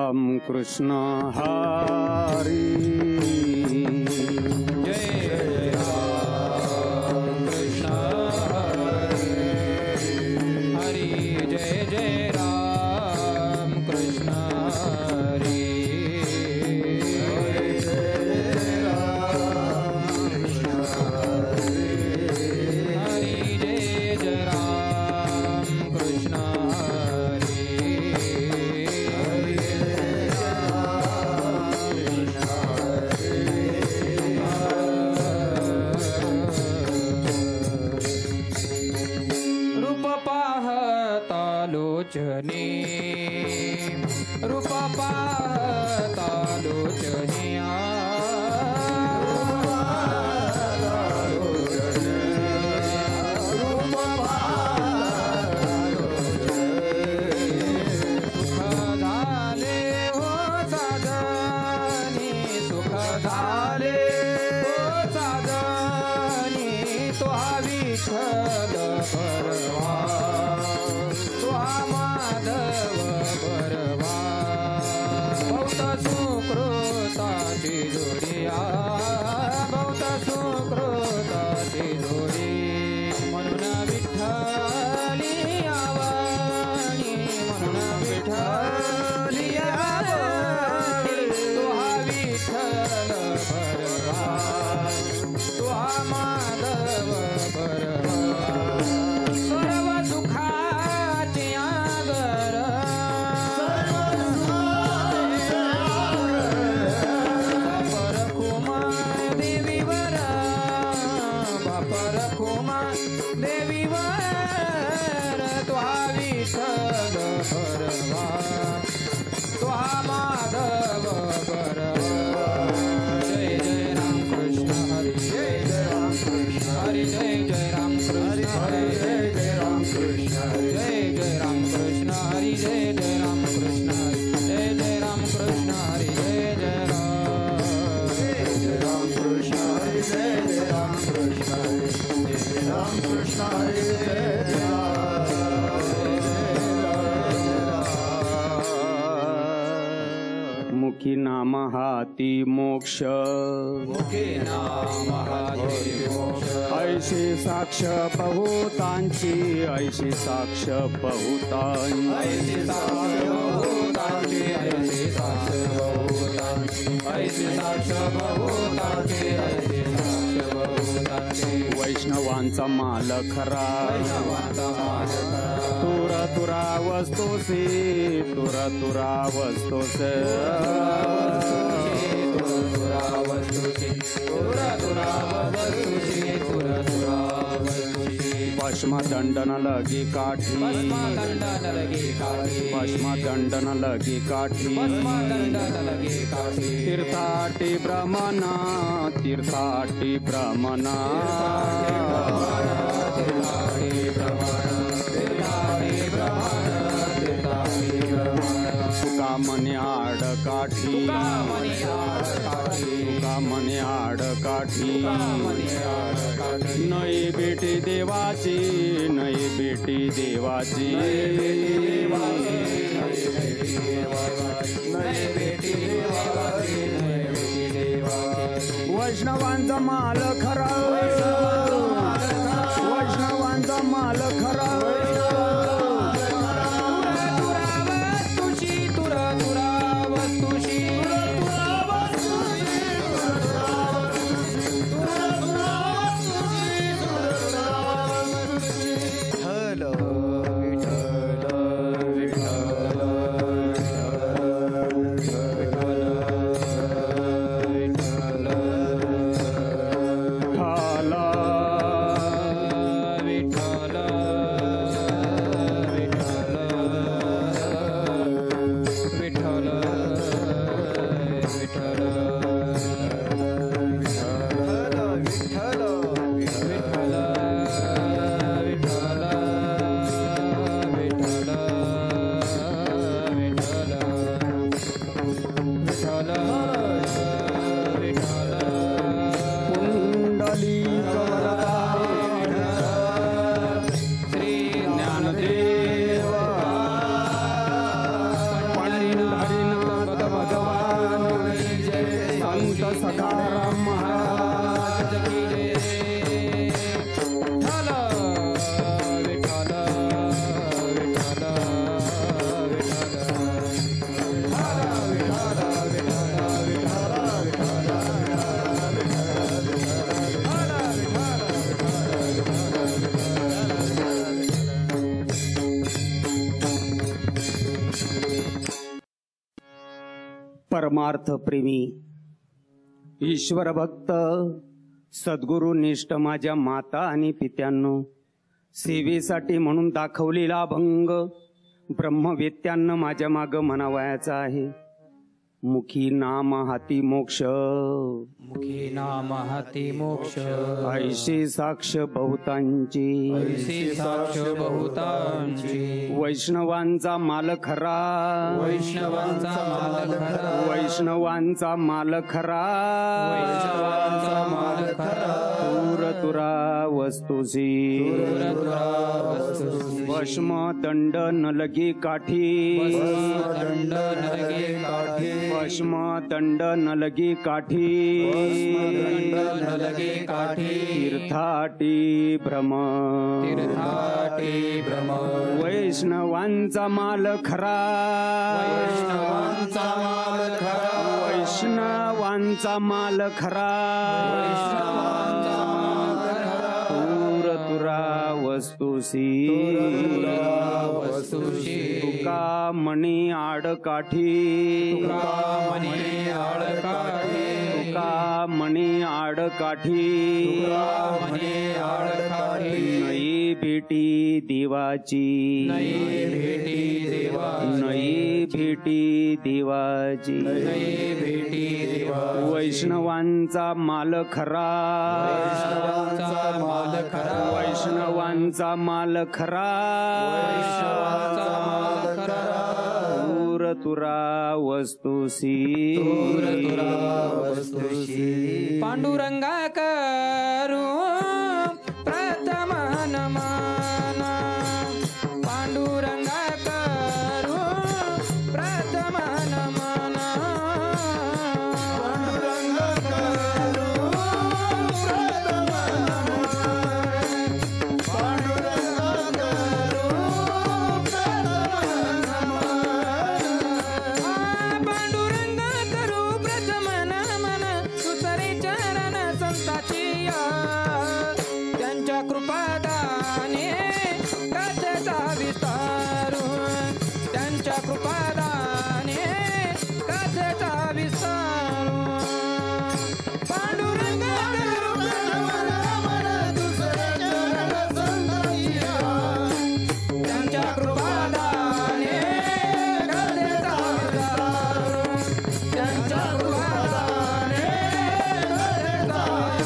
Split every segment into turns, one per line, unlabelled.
राम कृष्ण हरी
जय राम कृष्ण हरी जय जय राम कृष्ण हरी हरी जय जय राम कृष्ण लोचने रूप पाहता लोचने सुख झाले हो साधनी सुख झाले हो साधनी तो हा विठ्ठल परवा माधव बरवा बहुत सुकृताची जोडिया बहुत सुकृताची जोडी म्हणून विठ्ठली आवणी म्हणून विठ्ठली आवणी तो हा विठ्ठल बरवा तो हा माधव बरवा सर्व सुखा देवीवर तो हा विठ्ठल बरवा तो हा माधव बरवा जय जय राम कृष्ण हरी जय जय राम कृष्ण हरी जय जय राम कृष्ण हरी जय जय राम कृष्ण हरी जय जय राम कृष्ण हरी जय जय राम कृष्ण हरी जय जय राम कृष्ण हरी जय जय राम कृष्ण हरी जय जय राम कृष्ण हरी राम कृष्ण हरे जय
मुखी नाम हाती मोक्ष
मुखी नाम हाती मोक्ष
ऐशी साक्ष बहुतांची ऐशी साक्ष बहुतांची
ऐशी साक्ष बहुतांची ऐशी साक्ष बहुतांची ऐशी साक्ष बहुतांची ऐशी साक्ष बहुतांची
वैष्णवांचा माल खरा
वैष्णवांचा माल खरा
तुरा तुरा वस्तुसी तुरा तुरा वस्तुसे
तुरा वस्तुसी तुरा तुरा वस्तुसी तुरा तुरा वस्तुसी
भस्मदंडन लगी काठी
भस्मदंडन लगी काठी
भस्मदंडन लगी काठी
भस्मदंडन लगी काठी
तीर्थाटी ब्रह्मणा तीर्थाटी ब्रह्मणा
तीर्थाटी ब्रह्मणा तीर्थाटी ब्रह्मणा तीर्थाटी ब्रह्मणा
तुका मनी आड काठी
तुका मनी आड काठी
तुका मनी आड काठी
तुका मनी आड काठी
नई बेटी देवाची नई बेटी देवाची
नई बेटी देवाची नई बेटी देवाची नई बेटी देवाची
वैष्णवांचा माल खरा वैष्णवांचा माल खरा सखाराम महाराज
की जय. विठ्ठल विठ्ठल
परमार्थ प्रेमी ईश्वर भक्त सद्गुरु निष्ठ माझ्या माता आणि पित्यांनो, सेवेसाठी म्हणून दाखवलेला भंग ब्रह्मवेत्यांना माझ्या माग म्हणावयाचा आहे. मुखी नाम हाती मोक्ष,
मुखी नाम हाती मोक्ष,
ऐशी साक्ष बहुतांची,
ऐसी साक्ष बहुतांची,
वैष्णवांचा माल खरा,
वैष्णवांचा माल खरा,
वैष्णवांचा माल खरा,
वैष्णवांचा माल खरा,
दूर तुरा वस्तुसी,
दूरदुरा वस्तुसी,
भस्म दंड नलगी काठी,
दंड नरगे काठी,
भस्म दंड नलगी काठी,
दंड नरगे काठी,
तीर्थाटी भ्रम,
तीर्थाटी भ्रम,
वैष्णवांचा माल खरा,
वैष्णवांचा माल खरा,
वैष्णवांचा माल खरा,
वैष्णवांचा माल खरा,
दूर तुरा वस्तुसी,
वस्तुशी,
तुका मणी आड काठी,
तुका मनी आडकाठी,
तुका मणी आड काठी,
तुका मनी आडकाठी,
नई भेटी देवाची,
नई भेटी देवाची,
नई भेटी देवाची,
नई भेटी देवाची,
वैष्णवांचा माल खरा,
वैष्णवांचा माल खरा,
वैष्णवांचा माल खरा,
वैष्णवांचा माल खरा,
दूर तुरा वस्तुसी,
दूरदुरा वस्तुशी, पांडुरंगा करू प्रथम नमन, पांडुरंगा करू प्रथम नमन, पांडुरंगा करू प्रथम नमन, पांडुरंगा करू प्रथम नमन, पांडुरंगा करू प्रथम नमन, सुतरे चरण संताची, त्यांच्या कृपादाने कथेचा विस्तारू, त्यांच्या कृपादाने कथेचा विस्तारू, पांडुरंगा करू प्रथम नमन, दुसरे चरण संताची, त्यांच्या कृपादाने कथेचा विस्तारू, त्यांच्या कृपादाने कथेचा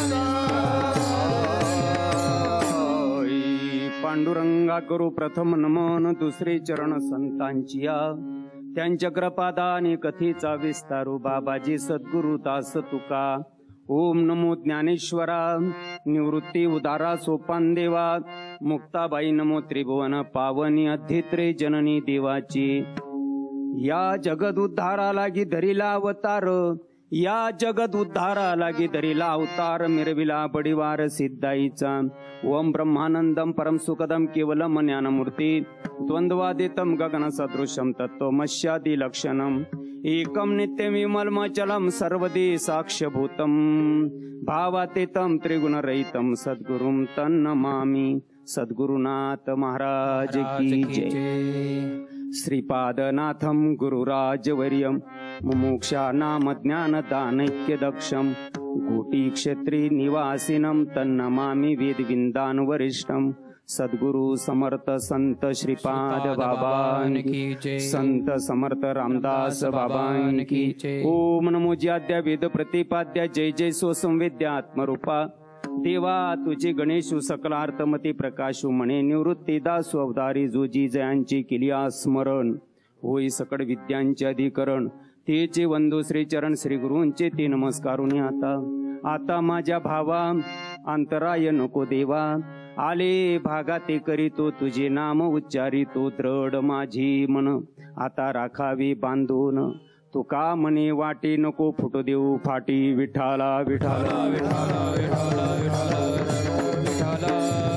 पांडुरंगा करू प्रथम नमन, दुसरे चरण संतांचिया, त्यांच्या कृपादाने कथेचा विस्तारू, बाबाजी सद्गुरु दास तुका. ओम नमो ज्ञानेश्वरा, निवृत्ती उदारा सोपान देवा, मुक्ताबाई नमो त्रिभुवन पावनी अधित्रे जननी देवाची. या जगद उद्धारा लागी धरिला अवतार, या जगद उद्धारा लागी धरिला अवतार, मिरविला बडिवार सिद्धाईचा. ओम ब्रह्मानंदम परम सुखदम केवलम ज्ञानमूर्ती, द्वंद्वादितम गगन सदृशम तत्वमस्यादि लक्षणम, एकम नित्यम विमलमचलम सर्वदी साक्ष्यभूतम, भावातीतम त्रिगुणरहितम सद्गुरुम तन्नमामि. सद्गुरुनाथ महाराज की जय. श्रीपादनाथम गुरुराजवर्यम, मुमुक्षानाम ज्ञानदानैक्यदक्षम, कोटि क्षेत्री निवासिनम तन्नमामि वेदविंदान वरिष्ठम. सद्गुरु समर्थ संत श्रीपाद बाबान की
जय.
संत समर्थ रामदास बाबान की
जय.
ओम नमो ज्याद्या वेद प्रतिपाद्या, जय जय सो संवेद्या आत्मरूपा. देवा तुझे गणेशु सकलार्थमती प्रकाशु म्हणे, निवृत्ती दासु अवतारी जोजी जयांची किलिया स्मरण. होई सकळ विद्यांचे अधिकरण, तेचे वंदो श्री चरण श्री गुरूंचे ते नमस्कारुनी. आता माझ्या भावा अंतराय नको देवा, आले भागा ते करीतो तुझे नाम उच्चारितो, द्रढ माझी मन आता राखावी बांधून. तुका म्हणे वाटी नको फुटू देऊ फाटी विठाला विठाला विठाला विठाला विठाला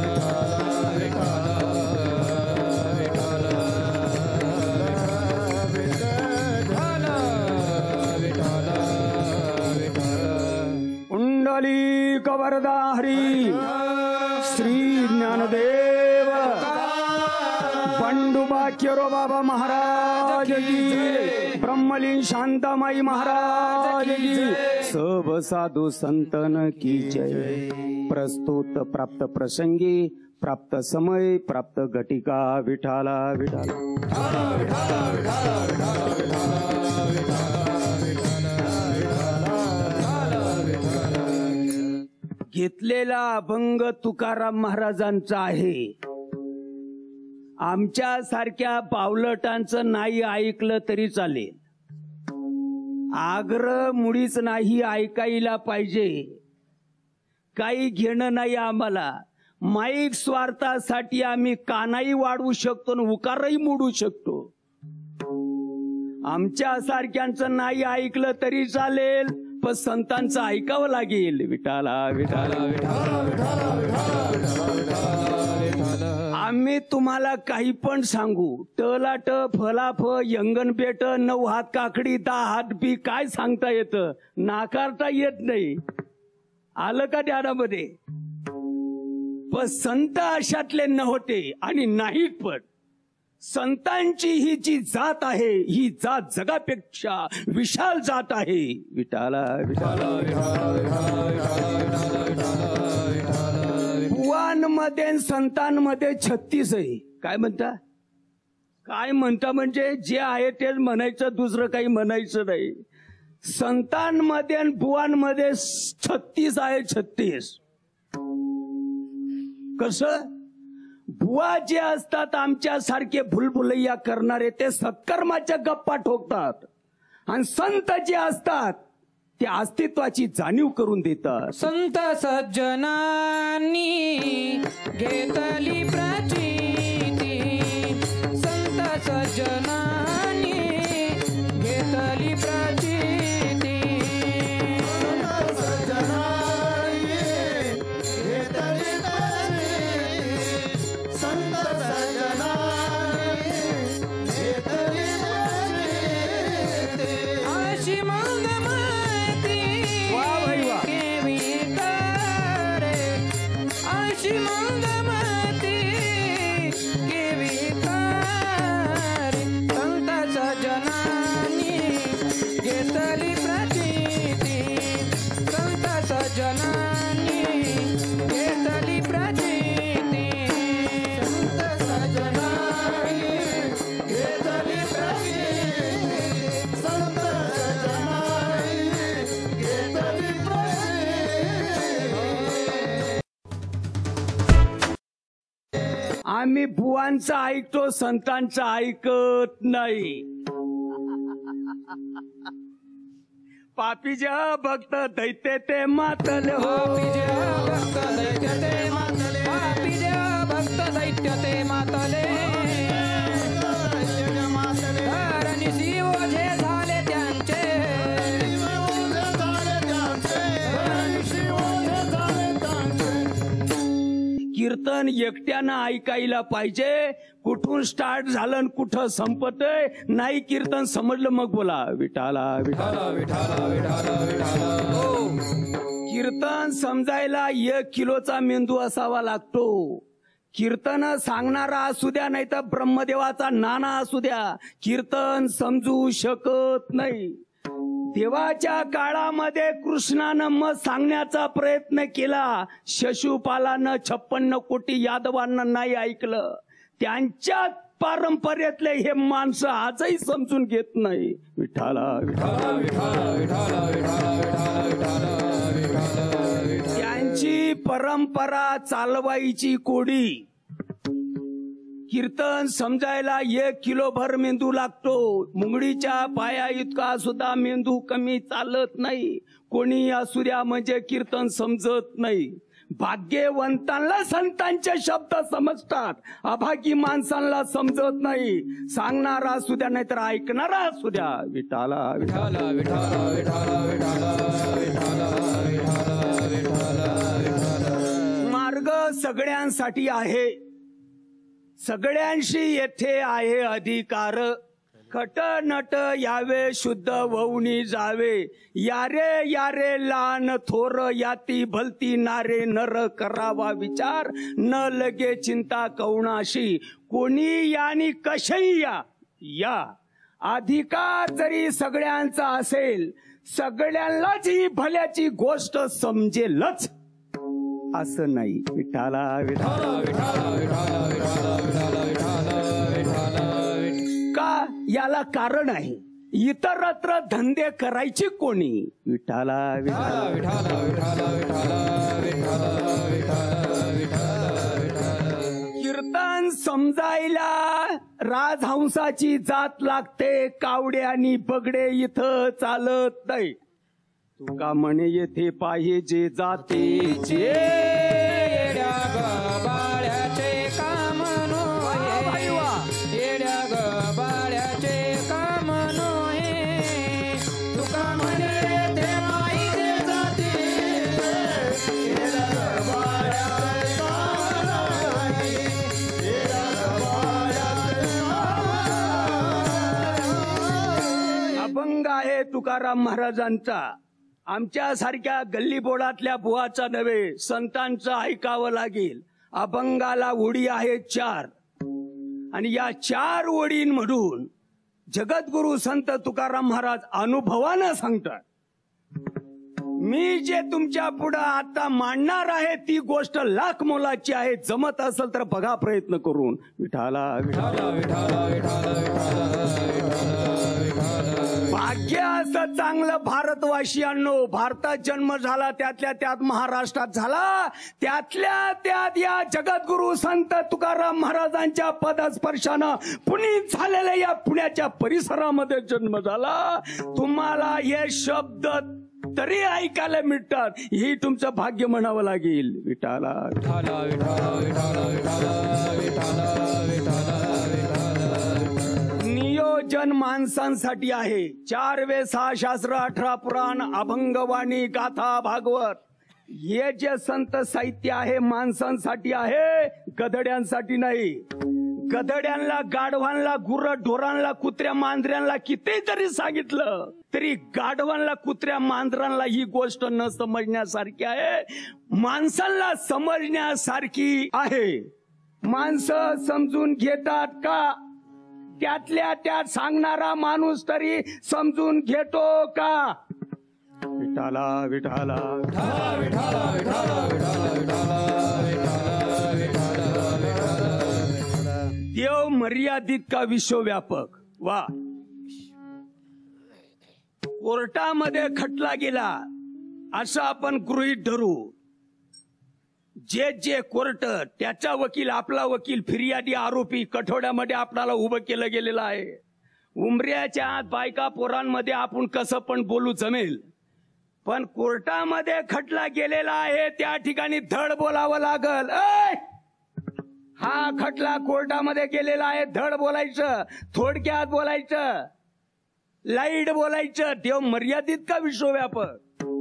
कुंडली कवरदा हरी श्री ज्ञानदेव बंडुबा केरो बाबा महाराज की ब्रह्मलीन शांतामाई महाराज की सब साधु संतन की जय। प्रस्तुत प्राप्त प्रसंगी प्राप्त समय प्राप्त घटिका विठाला विठाला घेतलेला अभंग तुकाराम महाराजांचा आहे। आमच्या सारख्या पावलटांचं नाही ऐकलं तरी चालेल, आग्रह मुळीच नाही ऐकायला पाहिजे। काही घेणं नाही आम्हाला, माईक स्वार्थासाठी आम्ही कानाही वाढवू शकतो आणि उकारही मोडू शकतो। आमच्या सारख्यांचं नाही ऐकलं तरी चालेल, पण संतांचं ऐकावं लागेल। विठाला विठाला विठाला विठाला विठाला। आम्ही तुम्हाला काही पण सांगू, टलाट फलाफ यंगन पेट 9 हात काकडी 10 हात बी काय सांगता येतं, नाकारता येत नाही। आलं का ध्यानामध्ये? पण संत अशातले नव्हते आणि नाहीत, पण संतांची ही जी जात आहे ही जात जगापेक्षा विशाल जात आहे। विठाला विठाला भुवांमध्ये संतांमध्ये 36 आहे। काय म्हणता? काय म्हणता म्हणजे जे आहे तेच म्हणायचं, दुसरं काही म्हणायचं नाही। संतांमध्ये आणि भुवांमध्ये 36 आहे। 36 कसं? बुवा जे असतात आमच्या सारखे भुलभुलैया करणारे ते सत्कर्माच्या गप्पा ठोकतात, आणि संत जे असतात ते अस्तित्वाची जाणीव करून देतात।
संत सज्जनांनी घेतली प्रचिती, संत सज्जनांनी घेतली प्रचिती,
आम्ही भुवांचं ऐकतो, संतांचं ऐकत नाही। पापीजा भक्त दैत्य ते मातले हो,
भक्त दैत्य ते मातले, पापीजा भक्त दैत्य ते मातले, धरणी शिवोझे झाले त्यांचे,
कीर्तन एकट्यानं ऐकायला पाहिजे। कुठून स्टार्ट झालं आणि कुठं संपतय नाही कीर्तन समजलं मग बोला विठाला विठाला विठाला विठाला विठाला। कीर्तन समजायला 1 किलोचा मेंदू असावा लागतो। कीर्तन सांगणारा असू द्या नाही तर ब्रह्मदेवाचा नाना असू द्या, कीर्तन समजू शकत नाही। देवाच्या काळामध्ये कृष्णानं मत सांगण्याचा प्रयत्न केला, शिशुपालानं 56 कोटी यादवांना नाही ऐकलं। त्यांच्या परंपरेतले हे माणसं आजही समजून घेत नाही। विठाला विठाला विठाला विठाला विठाला विठाला। त्यांची परंपरा चालवायची कोडी। कीर्तन समजायला 1 किलोभर मेंदू लागतो। मुंगडीच्या पाया इतका सुद्धा मेंदू कमी चालत नाही। कोणी असू द्या म्हणजे कीर्तन समजत नाही। भाग्यवंतांना संतांचे शब्द समजतात, अभागी माणसांना समजत नाही. सांगणारा असू द्या नाहीतर ऐकणारा असू द्या. विठाला विठाला विठाला विठाला विठाला विठाला विठाला विठाला. मार्ग सगळ्यांसाठी आहे, सगळ्यांशी येथे आहे अधिकार. खट नट यावे शुद्ध ववनी जावे, यारे यारे लहान थोर याती भलती नारे नर करावा विचार. न लगे चिंता कवणाशी कोणी यानी कशही या. अधिकार जरी सगळ्यांचा असेल, सगळ्यांनाच ही भल्याची गोष्ट समजेलच असं नाही. विठाला विठाला विठाला विठाला विठाला विठाला विठाला विठाला. का? याला कारण आहे. इतरत्र धंदे करायचे कोणी? विठाला विठाला विठाला विठाला विठाला विठाला विठाला विठाला विठाला. कीर्तन समजायला राजहंसाची जात लागते, कावडे आणि बगडे इथं चालत नाही. तुका म्हणे येथे पाहिजे जातीचे
येड्या गबाळ्याचे काम नोहे, येड्या गबाळ्याचे काम नोहे. तुका म्हणे येथे पाहिजे जातीचे, येड्या गबाळ्याचे काम नोहे, येड्या गबाळ्याचे काम नोहे.
अभंग आहे तुकाराम महाराजांचा. आमच्या सारख्या गल्लीबोळातल्या बुवाचा नव्हे, संतांचं ऐकावं लागेल. अभंगाला ओळी आहेत 4 आणि या 4 ओळींमधून जगद्गुरु संत तुकाराम महाराज अनुभवानं सांगतात. मी जे तुमच्या पुढे आता मांडणार आहे ती गोष्ट लाख मोलाची आहे. जमत असेल तर बघा प्रयत्न करून. विठाला विठाला विठाला विठाला विठाला. भाग्य असं चांगलं भारतवासियांनो, भारतात जन्म झाला, त्यातल्या त्यात महाराष्ट्रात झाला, त्यातल्या त्यात या जगद्गुरु संत तुकाराम महाराजांच्या पदस्पर्शानं पुनीत झालेल्या या पुण्याच्या परिसरामध्ये जन्म झाला. तुम्हाला हे शब्द तरी ऐकायला मिळतात, ही तुमचं भाग्य म्हणावं लागेल. विठाला विठाला विठाला विठाला विठाला विठाला विठाला विठाला. नियोजन माणसांसाठी आहे. 4 वेद 6 शास्त्र 18 पुराण अभंगवाणी गाथा भागवत हे जे संत साहित्य आहे माणसांसाठी आहे, गधड्यांसाठी नाही. गधड्यांना, गाढवांना, गुर ढोरांना, कुत्र्या मांजऱ्यांना किती जरी सांगितलं तरी गाढवांना, कुत्र्या मांजरांना ही गोष्ट न समजण्यासारखी आहे. माणसांना समजण्यासारखी आहे. माणसं समजून घेतात का? त्यातल्या त्यात सांगणारा माणूस तरी समजून घेतो का? विठाला विठाला विठाला विठाला विठाला विठाला विठाला विठाला विठाला. देव मर्यादित का विश्वव्यापक? वा. कोर्टामध्ये खटला गेला असं आपण गृहीत धरू. जे कोर्ट, त्याचा वकील, आपला वकील, फिर्यादी, आरोपी कठोड्यामध्ये आपल्याला उभं केलं गेलेलं आहे. उमऱ्याच्या आत बायका पोरांमध्ये आपण कसं पण बोलू जमेल, पण कोर्टामध्ये खटला गेलेला आहे त्या ठिकाणी धड बोलावं लागल. हा खटला कोर्टामध्ये गेलेला आहे, धड बोलायचं, थोडक्यात बोलायचं, लाईट बोलायचं. देव मर्यादित का विश्वव्यापक?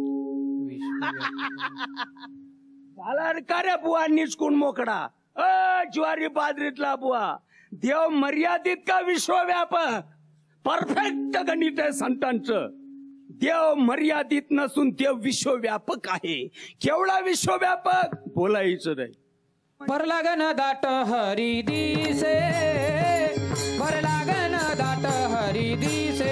झाला का रे बुवा निचकून मोकळा? ज्वारी बाजरीतला बुवा. देव मर्यादित का विश्वव्यापक? परफेक्ट गणित आहे संतांचं. देव मर्यादित नसून देव विश्वव्यापक आहे. केवढा विश्वव्यापक? बोलायचं नाही.
भरलागन दाट हरी दिसे, भरलागन दाट हरी दिसे,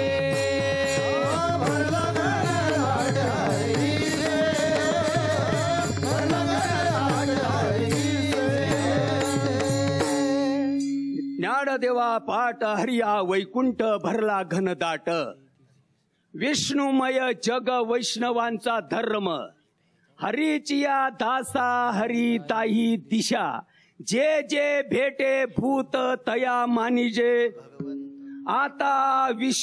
ज्ञानदेवा पाट हरिया वैकुंठ भरला घनदाट. विष्णुमय जग वैष्णवांचा धर्म, हरीचिया दासा हरी ताही दिशा. जे जे भेटे भूत तया मानिजे, आता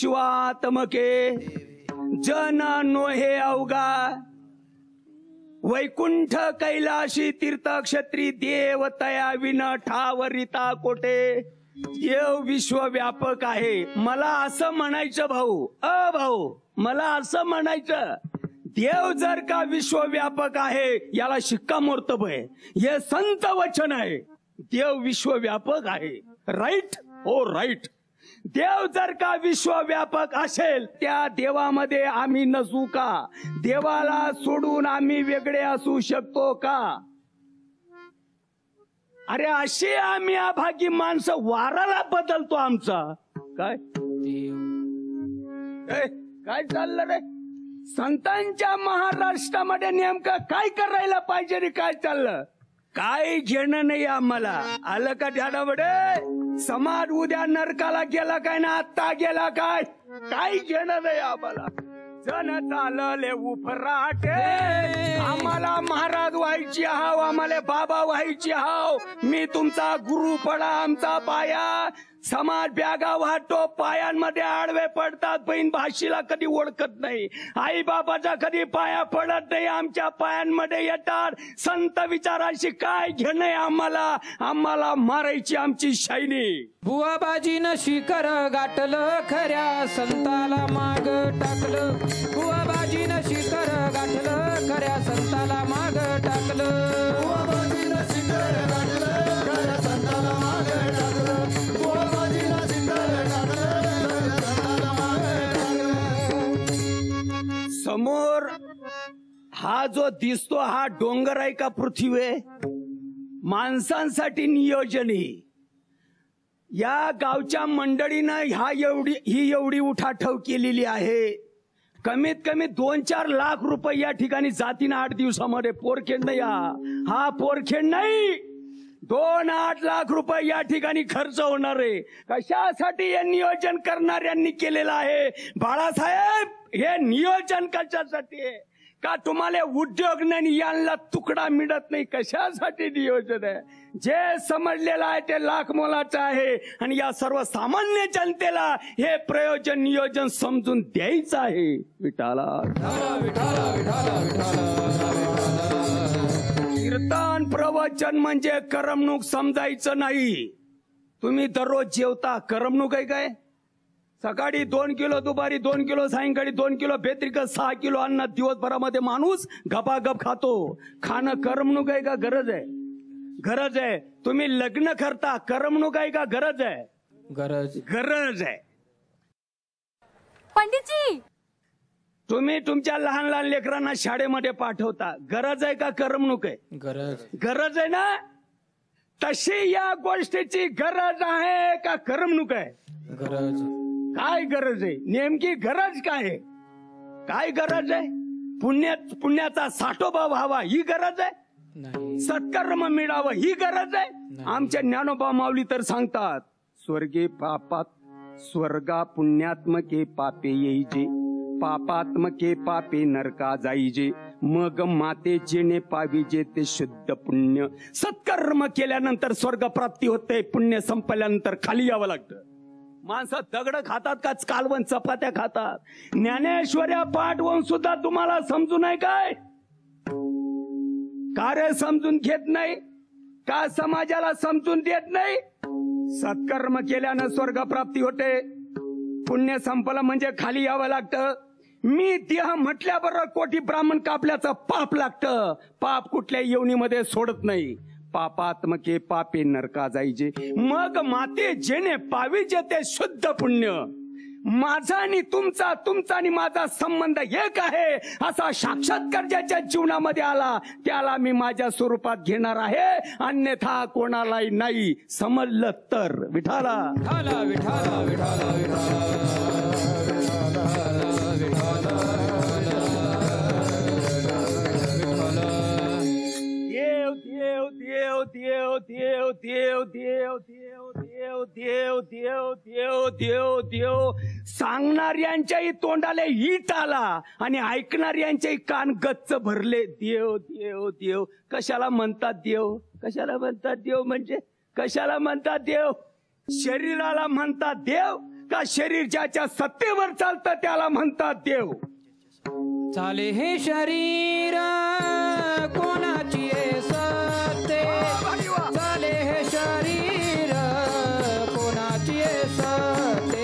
विश्वात्मके जन नोहे अवघा. वैकुंठ कैलाशी तीर्थक्षत्री देव तया विन ठावरिता कोटे. देव विश्वव्यापक आहे. मला असं म्हणायचं भाऊ मला असं म्हणायचं, देव जर का विश्वव्यापक आहे याला शिक्कामोर्तब आहे. हे संत वचन आहे. देव विश्वव्यापक आहे. राईट? हो राईट. देव जर का विश्वव्यापक असेल त्या देवामध्ये आम्ही नसू का? देवाला सोडून आम्ही वेगळे असू शकतो का? अरे अशी आम्ही अभागी माणसं, वाराला बदलतो आमचा. काय काय चाललं रे? संतांच्या महाराष्ट्रामध्ये नेमकं काय करायला पाहिजे रे? काय चाललं? काय घेणं नाही आम्हाला. आलं का ध्यानामध्ये? समाज उद्या नरकाला गेला काय ना आत्ता गेला काय? काय घेणं नाही आम्हाला. जन चालले उफराटे, आम्हाला महाराज व्हायची हाव, आम्हाला बाबा व्हायची हाव. मी तुमचा गुरु पडा आमचा पाया. समाज बॅगा वाहतो, पायांमध्ये आडवे पडतात. बहीण भाषीला कधी ओळखत नाही. आई बाबाचा कधी पाया पडत नाही, आमच्या पायांमध्ये येतात. संत विचाराशी काय घेणं आम्हाला? आम्हाला मारायची आमची शायनी.
बुवाबाजीनं शिखर गाठलं, खऱ्या संताला माग टाकलं. बुवाबाजीनं शिखर गाठलं, खऱ्या संताला माग टाकलं. बुवाबाजीनं शिखर गाठलं, खऱ्या संताला माग टाकलं. बुवाबाजीनं शिखर गाठलं, खऱ्या संताला माग टाकलं.
समोर हा जो दिसतो हा डोंगर आहे का पृथ्वी आहे? माणसांसाठी नियोजन आहे. या गावच्या मंडळीनं ही एवढी उठाठेव केलेली आहे. कमीत कमी 2-4 लाख रुपये या ठिकाणी जातीनं 8 दिवसामध्ये. पोरखेड नाही हा पोरखेड नाही. 2-8 लाख रुपये या ठिकाणी खर्च होणार आहे. कशासाठी हे नियोजन करणाऱ्यांनी केलेलं आहे? बाळासाहेब, हे नियोजन कशासाठी आहे? का तुम्हाला उद्योग नाही, यांना तुकडा मिळत नाही? कशासाठी नियोजन आहे? जे समजलेलं आहे ते लाख मोलाचं आहे. आणि या सर्वसामान्य जनतेला हे प्रयोजन नियोजन समजून द्यायचं आहे. विठाला कीर्तन प्रवचन म्हणजे करमणूक समजायचं नाही. तुम्ही दररोज जेवता, करमणूक आहे काय? सकाळी 2 किलो, दुपारी 2 किलो, सायंकाळी 2 किलो, बेत्रिकत 6 किलो अन्न दिवसभरामध्ये माणूस गपागप खातो. खाणं करमणूक आहे का गरज आहे? गरज आहे. तुम्ही लग्न करता, करमणूक आहे का गरज आहे? गरज आहे.
पंडितजी,
तुम्ही तुमच्या लहान लहान लेकरांना शाळेमध्ये पाठवता, गरज आहे का करमणूक आहे? गरज आहे ना. तशी या गोष्टीची गरज आहे का करमणूक आहे? काय गरज आहे? नेमकी गरज काय आहे? काय गरज आहे? पुण्याचा साठोबा व्हावा ही गरज आहे? सत्कर्म मिळावं ही गरज आहे? आमच्या ज्ञानोबा माऊली तर सांगतात, स्वर्गे पापात स्वर्गा पुण्यात्मके पापे येईजे, पापात्मके पापे नरका जाईजे, मग माते जेणे पाविजे ते शुद्ध पुण्य. सत्कर्म केल्यानंतर स्वर्ग प्राप्ती होते, पुण्य संपल्यानंतर खाली यावं लागतं. माणसं दगड खातात का कालवण चपात्या खातात? ज्ञानेश्वर्या पाठ होऊन सुद्धा तुम्हाला समजू नाही काय? कार्य समजून घेत नाही का? समाजाला समजून देत नाही? सत्कर्म केल्यानं स्वर्ग प्राप्ती होते, पुण्य संपलं म्हणजे खाली यावं लागतं. मी देह म्हटल्याबरोबर कोटी ब्राह्मण कापल्याचं पाप लागतं. पाप कुठल्या योनीमध्ये सोडत नाही. पापात्मके पापे नरका जाईजे, मग माते जेणे पाविजे ते शुद्ध पुण्य. माझा आणि तुमचा, तुमचा आणि माझा संबंध एक आहे असा साक्षात्कार ज्याच्या जीवनामध्ये आला त्याला मी माझ्या स्वरूपात घेणार आहे, अन्यथा कोणालाही नाही. समजलं तर? विठाला विठाला विठाला विठाला विठाला. देव देव देव देव देव देव देव देव देव देव देव देव. सांगणाऱ्यांच्याही तोंडाला ईट आला आणि ऐकणाऱ्यांच्याही कान गच्च भरले. देव देव देव कशाला म्हणतात देव? कशाला म्हणतात देव? म्हणजे कशाला म्हणतात देव? शरीराला म्हणतात देव का शरीर ज्याच्या सत्तेवर चालतं त्याला म्हणतात देव?
चाले हे शरीर कोणाची सत्ते चाले हे शरीर कोणाची सत्ते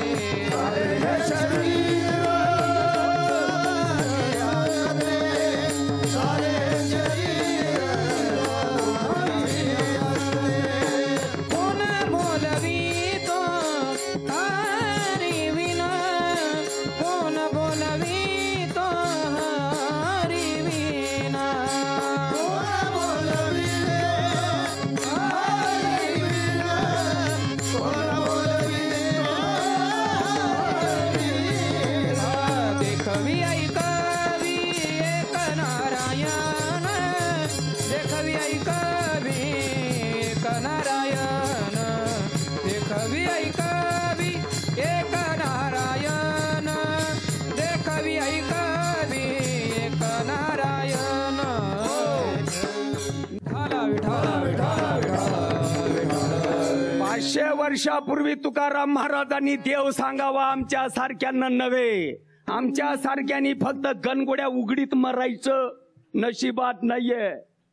वर्षापूर्वी तुकाराम महाराजांनी देव सांगावा आमच्या सारख्यांना नव्हे, आमच्या सारख्यांनी फक्त गणगोड्या उघडीत मरायचं नशिबात नाहीये.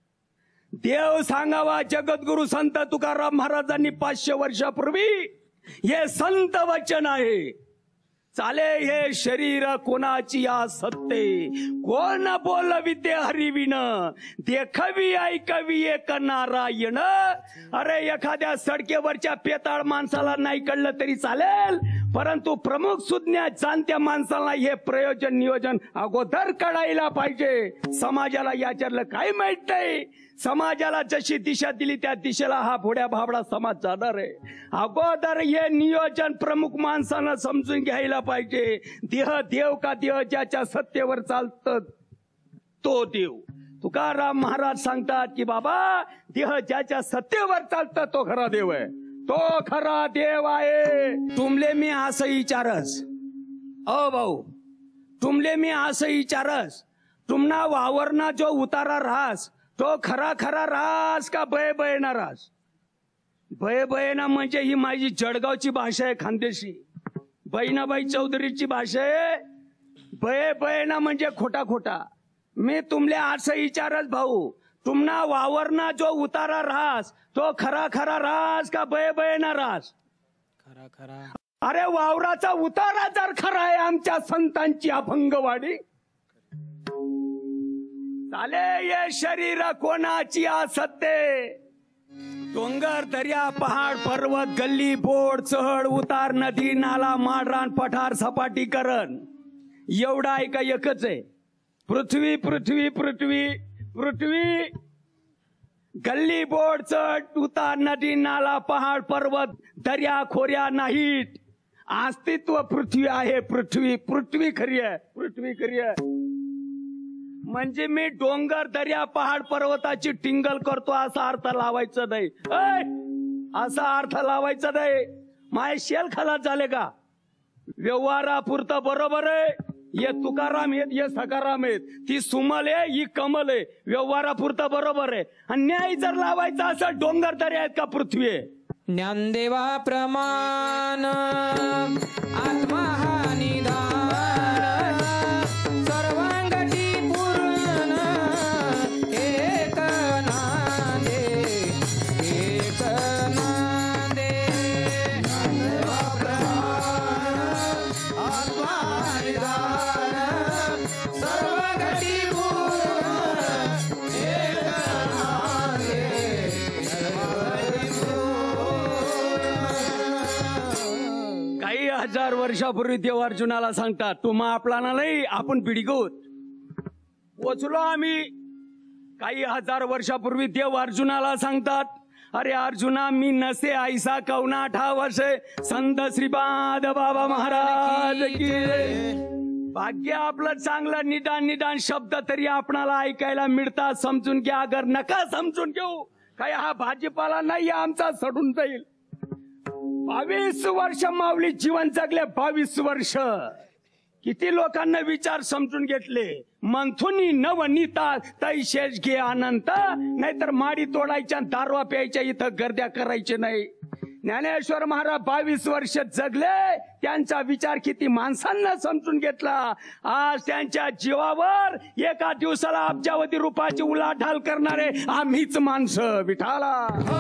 देव सांगावा जगद्गुरु संत तुकाराम महाराजांनी 500 वर्षापूर्वी हे संत वचन आहे. चाले हे शरीर कोणाची या सत्ते कोण बोल विद्ये हरिविन देखवी ऐकवी एक नारायण. अरे एखाद्या सडकेवरच्या पेताळ माणसाला नाही कळलं तरी चालेल, परंतु प्रमुख सुज्ञ जाणत्या माणसाला हे प्रयोजन नियोजन अगोदर कळायला पाहिजे. समाजाला याच्यातलं काय माहित नाही. समाजाला जशी दिशा दिली त्या दिशेला हा भोड्या भाबडा समाज जाणार आहे. अगोदर हे नियोजन प्रमुख माणसानं समजून घ्यायला पाहिजे. देह देव का देह ज्याच्या सत्तेवर चालतं तो देव. तुकाराम महाराज सांगतात की बाबा देह ज्याच्या सत्तेवर चालतं तो खरा देव आहे, तो खरा देव आहे. तुमले मी असं विचारस ओ भाऊ, तुमले मी असं विचारस तुमना वावरना जो उतारा राहस तो खरा खरा रास का बय बयना रास. बय बयना म्हणजे ही माझी जळगावची भाषा आहे, खानदेशी. बहिणाबाई चौधरीची भाषा आहे. बय बयना म्हणजे खोटा खोटा. मी तुमले असं विचारच भाऊ, तुमना वावरना जो उतारा रास तो खरा खरा रास का बय बयना रास.
खरा खरा.
अरे वावराचा उतारा जर खरा आहे आमच्या संतांची अभंगवाडी, चाले ये शरीर कोणाची असत्ते. डोंगर दर्या पहाड पर्वत गल्ली बोड चढ उतार नदी नाला माडरान पठार सपाटीकरण एवढा ऐका एकच आहे. पृथ्वी पृथ्वी पृथ्वी पृथ्वी गल्ली बोड चढ उतार नदी नाला पहाड पर्वत दर्या खोऱ्या नाहीत. अस्तित्व पृथ्वी आहे. पृथ्वी पृथ्वी खरी आहे. पृथ्वी खरी आहे. म्हणजे मी डोंगर दर्या पहाड पर्वताची टिंगल करतो असा अर्थ लावायचा नाही. असा अर्थ लावायचा नाही. माय शेल खलास झाले का. व्यवहारापुरतं बरोबर आहे. ये तुकाराम आहेत, ये सकाराम आहेत. ती सुमल आहे, ही कमल आहे. व्यवहारापुरतं बरोबर आहे. आणि न्याय जर लावायचा असं डोंगर दर्या आहेत का पृथ्वी आहे.
ज्ञानदेवा प्रमाण आत्मा हा निधान सर्वांगटी पूर्ण एक नांदे एक नांदे. ज्ञानदेवा प्रमाण आत्मा निधान सर्वांगटी पूर्ण एक नांदे.
काही हजार वर्षापूर्वी देव अर्जुनाला सांगतात तुम्हा आपला नाही आपण पिढीगोत पोचलो आम्ही. काही हजार वर्षापूर्वी देव अर्जुनाला सांगतात अरे अर्जुना मी नसे ऐसा कवना ठावसे संत श्रीपाद बाबा महाराज की. भाग्य आपलं चांगलं निदान निदान शब्द तरी आपणाला ऐकायला मिळतात. समजून घ्या. अगर नका समजून घेऊ काय हा भाजीपाला नाही आमचा सडून जाईल. 22 वर्ष माऊली जीवन जगले. 22 वर्ष किती लोकांना विचार समजून घेतले. मंथुनी नवनीता तैशेष घे अनंत. नाहीतर माडी तोडायच्या दारवा प्यायच्या इथं गर्द्या करायचे नाही. ज्ञानेश्वर महाराज 22 वर्ष जगले, त्यांचा विचार किती माणसांना समजून घेतला. आज त्यांच्या जीवावर एका दिवसाला अब्जावधी रुपयाची उलाढाल करणारे आम्हीच माणसं. विठाला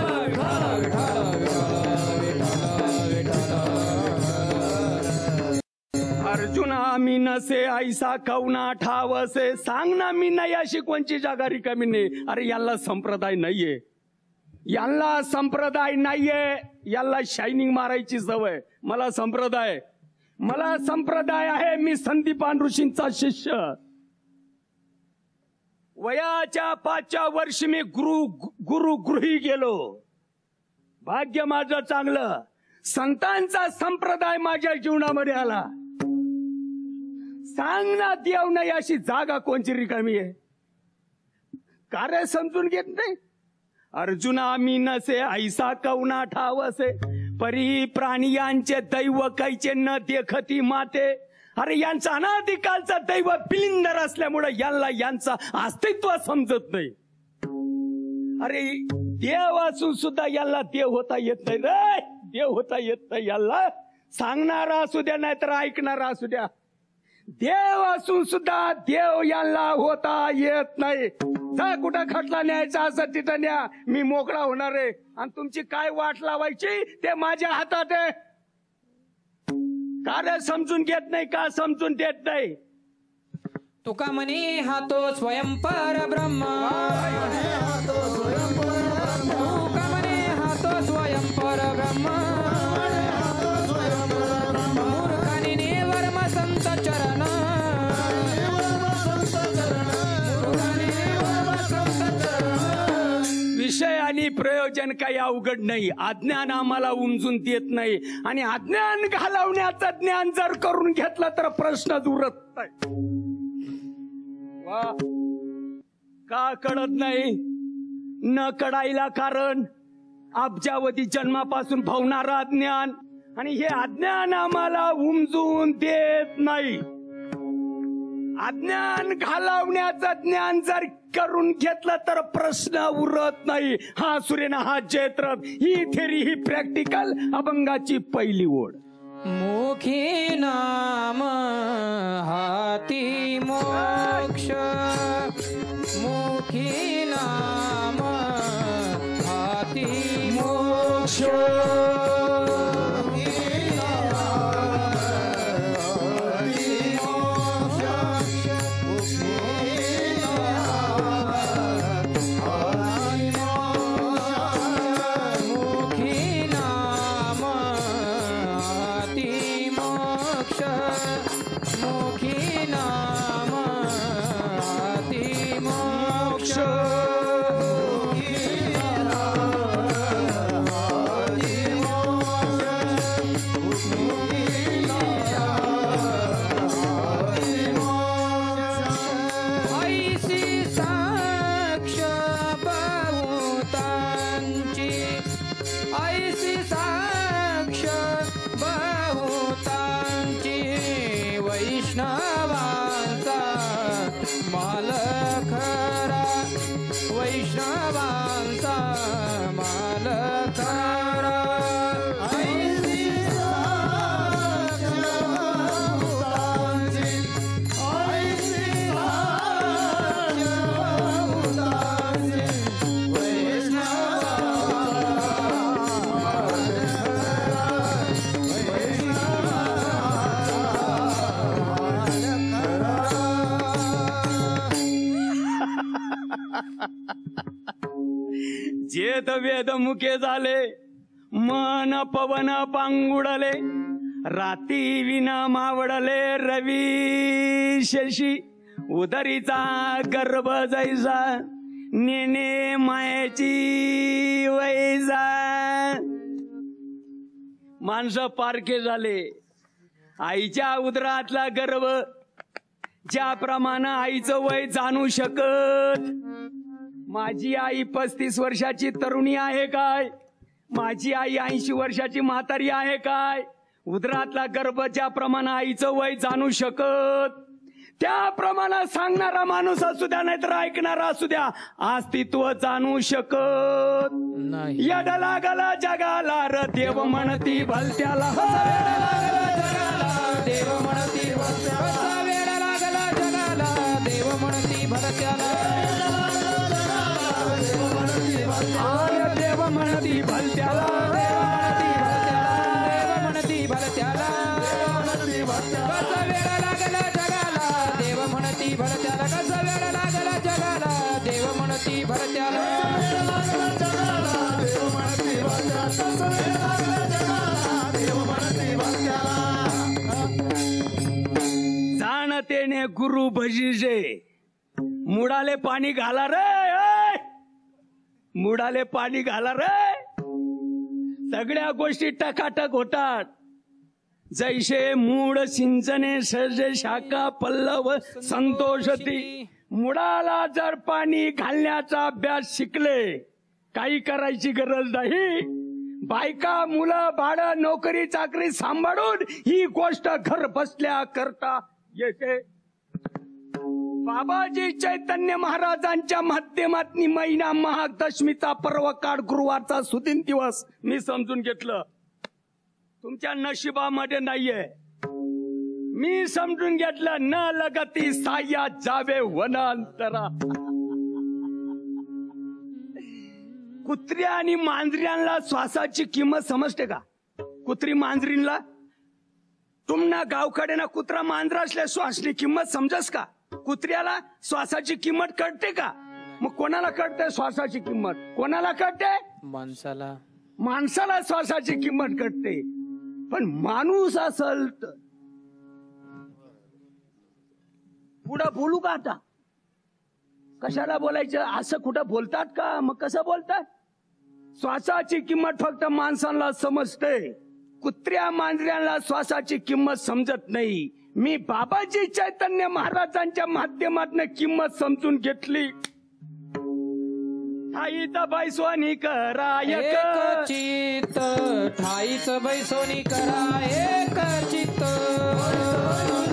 अर्जुना मी नसे ऐसा कवना ठावसे, सांग ना मी नाही अशी कोणची जागा रिकामी नाही. अरे याला संप्रदाय नाहीये, याला संप्रदाय नाहीये, याला शायनिंग मारायची सवय. मला संप्रदाय आहे. मी संदीपान ऋषींचा शिष्य. वयाच्या 5व्या वर्षी मी गुरुगृही गेलो. भाग्य माझं चांगलं, संतांचा संप्रदाय माझ्या जीवनामध्ये आला. सांग ना देव नाही अशी जागा कोणची रिकामी आहे. कार्य समजून घेत नाही. अर्जुना मी नसे ऐसा कवना ठावसे, परी प्राणियांचे दैव कैचे न देखती माते. अरे यांचा अनादिकालचा दैव पिलिंदर असल्यामुळे यांचं अस्तित्व समजत नाही. अरे देव असून सुद्धा याला देव होता येत नाही रे. देव होता येत नाही याला. सांगणारा असू द्या नाहीतर ऐकणारा असू द्या, देव असून सुद्धा देव याला होता येत नाही. जा कुठं खटला न्यायचा असं तिथं न्या, मी मोकळा होणार आहे. आणि तुमची काय वाट लावायची ते माझ्या हातात आहे. कार्य समजून घेत नाही का समजून देत नाही.
तुका म्हणे हा तो स्वयं परब्रह्म, तुका म्हणे हा तो स्वयं परब्रह्म. मूर्खाने नेवर्म संत चरण,
विषय आणि प्रयोजन काही अवघड नाही. अज्ञान आम्हाला उमजून देत नाही. आणि अज्ञान घालवण्याचं ज्ञान जर करून घेतलं तर प्रश्नच उरत नाही. वा का कळत नाही? न कळायला कारण अब्जावधी जन्मापासून भवणारा अज्ञान. आणि हे अज्ञान आम्हाला उमजून देत नाही. अज्ञान घालवण्याचं ज्ञान जर करून घेतलं तर प्रश्न उरत नाही. हा सूर्यना हा जयत्रथ, ही थेरी ही प्रॅक्टिकल अभंगाची पहिली ओळ.
मुखी नाम हाती मोक्ष, मुखी नाम हाती मोक्ष.
जेत वेद मुखे झाले, मन पवन पांगुडले. राती विना मावडले रवी शशी. उदरीचा गर्भ जैसा, नेने मायेची वैसा. माणसं पारखे झाले. आईच्या उदरातला गर्भ, ज्याप्रमाणे आईचं वय जाणू शकत. माझी आई 35 वर्षाची तरुणी आहे काय? माझी आई 80 वर्षाची म्हातारी आहे काय? उदरातला गर्भ ज्याप्रमाणे आईचं वय जाणू शकत, त्याप्रमाणे सांगणारा माणूस असू द्या नाहीतर ऐकणारा असू द्या अस्तित्व जाणू शकत
नाही.
यड लागला जगाला र देव म्हणती भलत्याला
देव म्हणती भलत्याला वेळ लागला जगाला देव म्हणती भलत्याला
देव म्हणती भलत्याला
देव म्हणती भलत्याला कसा वेळ लागला जगाला देव म्हणती भलत्याला कसा वेळ लागला जगाला देव म्हणती भलत्याला
जाणतेने गुरु भजीजे मुडाले पाणी घाला रे मुडाले पाणी घाला रे सगळ्या गोष्टी टकाटक होतात जैसे मूड सिंचने सर्ज शाखा पल्लव संतोषती मुडाला जर पाणी घालण्याचा अभ्यास शिकले काही करायची गरज नाही बायका मुलं भाडं नोकरी चाकरी सांभाळून ही गोष्ट घर बसल्या करता येते बाबाजी चैतन्य महाराजांच्या माध्यमातून महिना महाग दशमीचा पर्व काळ गुरुवारचा सुदिन दिवस मी समजून घेतलं तुमच्या नशिबामध्ये नाहीये मी समजून घेतलं न लगती साया जावे वनांतरा कुत्र्या आणि मांजऱ्यांना श्वासाची किंमत समजते का कुत्री मांजरींना तुम्हाला गावकडे ना कुत्रा मांजरा असल्या श्वासची किंमत समजस का कुत्र्याला श्वासाची किंमत कळते का मग कोणाला कळते श्वासाची किंमत कोणाला कळते
माणसाला
माणसाला श्वासाची किंमत कळते पण माणूस असल तर पुढं बोलू का आता कशाला बोलायचं असं कुठं बोलतात का मग कसं बोलतात श्वासाची किंमत फक्त माणसांना समजते कुत्र्या मांजऱ्यांना श्वासाची किंमत समजत नाही मी बाबाजी चैतन्य महाराजांच्या माध्यमातून किंमत समजून घेतली ठाईच बैसोनी करा
एक चित्त ठाईच बैसोनी करा एक चित्त